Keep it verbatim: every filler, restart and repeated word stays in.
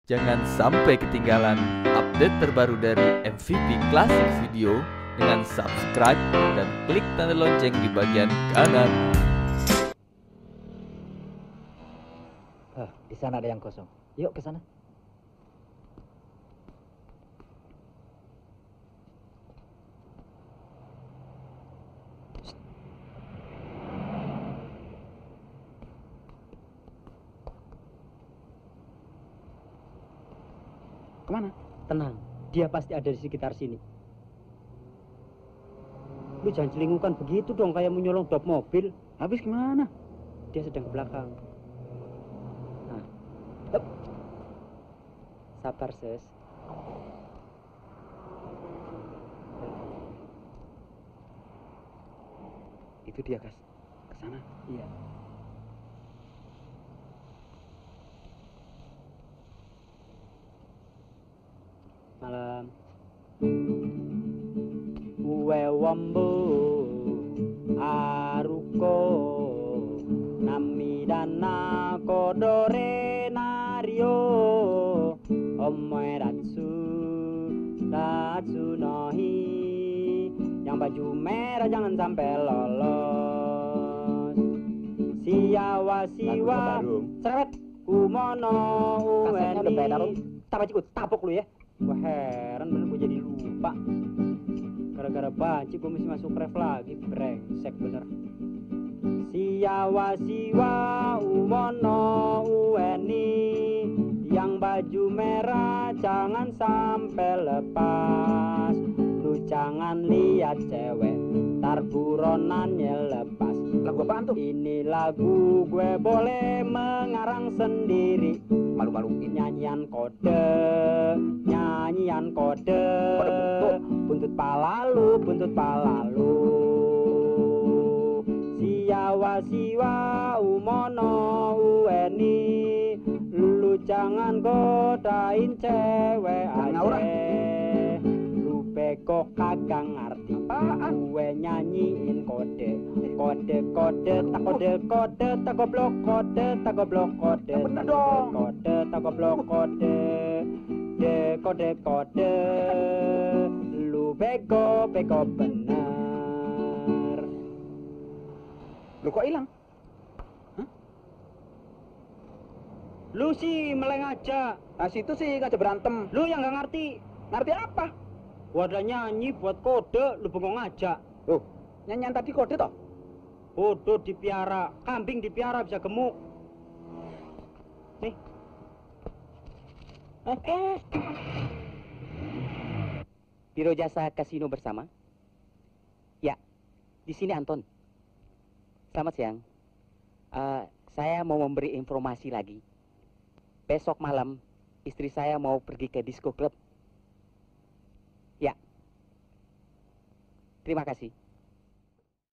Jangan sampai ketinggalan update terbaru dari M V P Classic Video dengan subscribe dan klik tanda lonceng di bagian kanan. Ah, di sana ada yang kosong. Yuk ke sana. Kemana? Tenang, dia pasti ada di sekitar sini. Lu jangan celingukan begitu dong, kayak mau nyolong dop mobil. Habis gimana? Dia sedang ke belakang. Nah, hup. Sabar, Ses. Itu dia, Kas. Ke sana. Iya. Malam. Uwe wambo aruko namidana kodore nario omoeratsu ratsu nohi, yang baju merah jangan sampai lolos. Siawa siwa cerewet kumono uweni tabacikut tapok lu ya. Wah, heran bener gue jadi lupa. Gara-gara banci gue mesti masuk ref lagi. Brengsek bener. Siawa siwa umono uweni, yang baju merah jangan sampai lepas. Lu jangan lihat cewek ntar buronannya lepas. Lagu apaan tuh? Ini lagu gue boleh mengarang sendiri. Malu-maluin. Nyanyian kode, nyanyian kode, Kode buntut. buntut palalu, buntut palalu. Siawa siwa umono uweni, lu jangan godain cewek aja. Lu bego kagak ngerti. Apaan? Gue nyanyiin kode, kode kode tak kode kode tak goblok kode tak goblok kode Yang bener tak dong. kode tak goblok kode de kode kode. Lu bego bego bener. Lu kok hilang? Lu sih meleng aja. Nah, situ sih ngajak berantem. Lu yang gak ngerti. Ngerti apa? Gua ada nyanyi buat kode, lu bengong aja. Loh, nyanyian tadi kode toh? Bodoh dipiara, kambing dipiara bisa gemuk. Nih. Eh, eh. Biro Jasa Kasino bersama. Ya, di sini Anton. Selamat siang. Eh, saya mau memberi informasi lagi. Besok malam istri saya mau pergi ke disco club. Ya. Terima kasih.